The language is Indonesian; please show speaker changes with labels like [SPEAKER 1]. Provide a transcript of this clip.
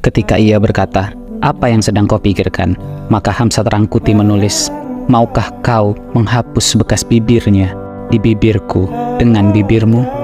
[SPEAKER 1] Ketika ia berkata, "Apa yang sedang kau pikirkan?" Maka Hamzat Rangkuti menulis, "Maukah kau menghapus bekas bibirnya di bibirku dengan bibirmu?"